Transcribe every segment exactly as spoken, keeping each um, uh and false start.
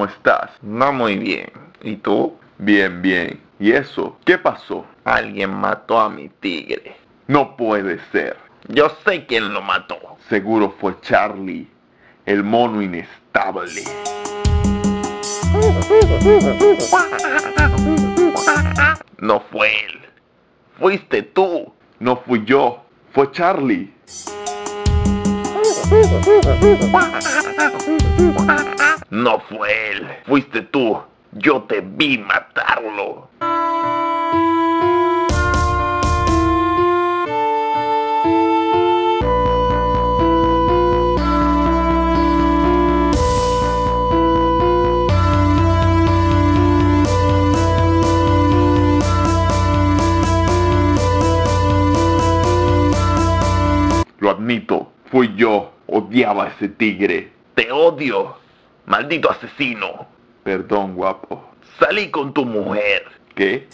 ¿cómo estás? No muy bien. ¿Y tú? Bien, bien. ¿Y eso? ¿Qué pasó? Alguien mató a mi tigre. No puede ser. Yo sé quién lo mató. Seguro fue Charlie, el mono inestable. No fue él. Fuiste tú. No fui yo, fue Charlie. No fue él. Fuiste tú. Yo te vi matarlo. Lo admito, fui yo. Odiaba a ese tigre. Te odio, maldito asesino. Perdón, guapo. Salí con tu mujer. ¿Qué?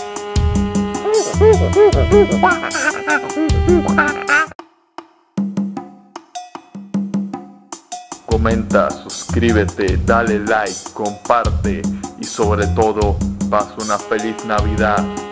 Comenta, suscríbete, dale like, comparte y sobre todo, pasa una feliz Navidad.